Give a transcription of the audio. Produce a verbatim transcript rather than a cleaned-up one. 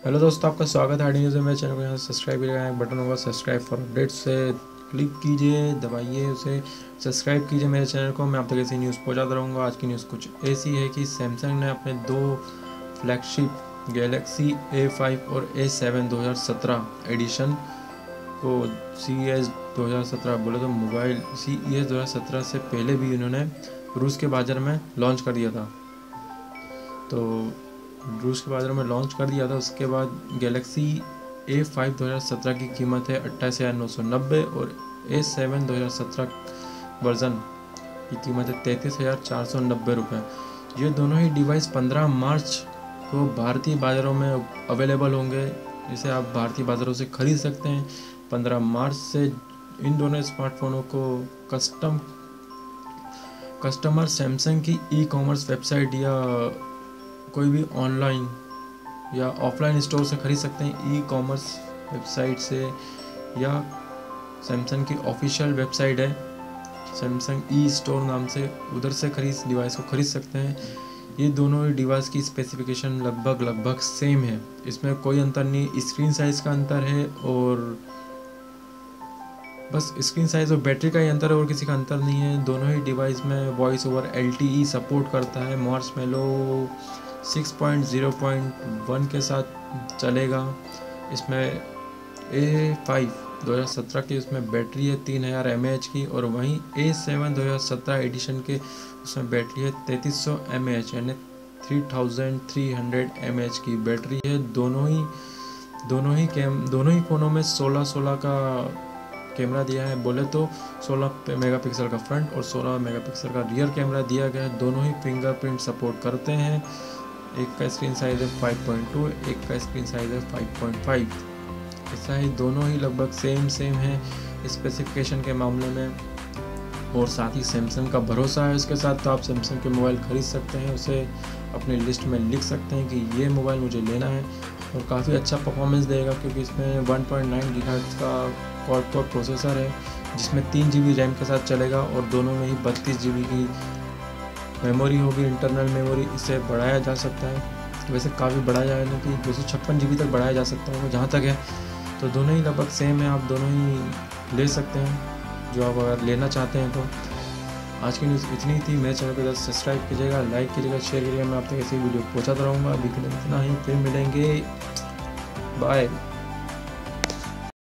Hello दोस्तों, आपका स्वागत है आईडी न्यूज़ में। मेरे चैनल को यहाँ सब्सक्राइब कीजिएगा, एक बटन होगा सब्सक्राइब फॉर अपडेट्स से क्लिक कीजिए, दबाइए उसे, सब्सक्राइब कीजिए मेरे चैनल को। मैं आप तक ऐसी न्यूज़ पहुँचाता रहूँगा। आज की न्यूज़ कुछ ऐसी है कि सैमसंग ने अपने दो फ्लैगशिप गैलेक्सी ए फाइव और ए सेवन दो हज़ार सत्रह एडिशन को सी एस दो हज़ार सत्रह बोले तो मोबाइल सी एस दो हज़ार सत्रह से पहले भी इन्होंने रूस के बाज़ार में लॉन्च कर दिया था। तो रूस के बाज़ार में लॉन्च कर दिया था। उसके बाद गैलेक्सी ए फाइव दो हज़ार सत्रह की कीमत है अट्ठाईस हज़ार नौ सौ नब्बे और ए सेवन दो हज़ार सत्रह वर्ज़न की कीमत है तैंतीस हज़ार चार सौ नब्बे रुपये। ये दोनों ही डिवाइस पंद्रह मार्च को भारतीय बाज़ारों में अवेलेबल होंगे, जिसे आप भारतीय बाज़ारों से ख़रीद सकते हैं। पंद्रह मार्च से इन दोनों स्मार्टफोनों को कस्टम कस्टमर सैमसंग की ई कॉमर्स वेबसाइट या कोई भी ऑनलाइन या ऑफलाइन स्टोर से खरीद सकते हैं। ई कॉमर्स वेबसाइट से या सैमसंग की ऑफिशियल वेबसाइट है सैमसंग ई स्टोर नाम से, उधर से खरीद डिवाइस को खरीद सकते हैं। ये दोनों ही डिवाइस की स्पेसिफिकेशन लगभग लगभग सेम है, इसमें कोई अंतर नहीं। स्क्रीन साइज़ का अंतर है और बस स्क्रीन साइज़ और बैटरी का ही अंतर है और किसी का अंतर नहीं है। दोनों ही डिवाइस में voice over L T E support करता है। Marshmallow six point zero point one के साथ चलेगा। इसमें ए फाइव दो हज़ार सत्रह की उसमें बैटरी है तीन हज़ार एम ए एच की, और वहीं ए सेवन दो हज़ार सत्रह एडिशन के उसमें बैटरी है तैंतीस सौ एम ए एच यानी three thousand three hundred M A H की बैटरी है। दोनों ही दोनों ही कैम दोनों ही फ़ोनों में सोलह सोलह का कैमरा दिया है। बोले तो सोलह मेगापिक्सल का फ्रंट और सोलह मेगापिक्सल का रियर कैमरा दिया गया है। दोनों ही फिंगरप्रिंट सपोर्ट करते हैं। एक का स्क्रीन साइज़ है फाइव पॉइंट टू, एक का स्क्रीन साइज़ है फाइव पॉइंट फाइव। ऐसा ही दोनों ही लगभग सेम सेम है स्पेसिफिकेशन के मामले में, और साथ ही सैमसंग का भरोसा है उसके साथ। तो आप सैमसंग के मोबाइल ख़रीद सकते हैं, उसे अपनी लिस्ट में लिख सकते हैं कि ये मोबाइल मुझे लेना है, और काफ़ी अच्छा परफॉर्मेंस देगा क्योंकि इसमें वन पॉइंट नाइन गीगाहर्ट्ज़ का क्वाड कोर प्रोसेसर है, जिसमें तीन जी बी रैम के साथ चलेगा, और दोनों में ही बत्तीस जी बी की मेमोरी होगी, इंटरनल मेमोरी। इसे बढ़ाया जा सकता है, वैसे काफ़ी बढ़ाया जाए ना कि दो सौ छप्पन जी बी तक बढ़ाया जा सकता है वो जहाँ तक है। तो दोनों ही लगभग सेम है, आप दोनों ही ले सकते हैं जो आप अगर लेना चाहते हैं तो। आज की न्यूज़ इतनी थी। मेरे चैनल को सब्सक्राइब कीजिएगा, लाइक कीजिएगा, शेयर कीजिएगा। मैं आप तक ऐसी वीडियो पहुँचाता रहूँगा। अभी के लिए इतना ही, फिर मिलेंगे, बाय।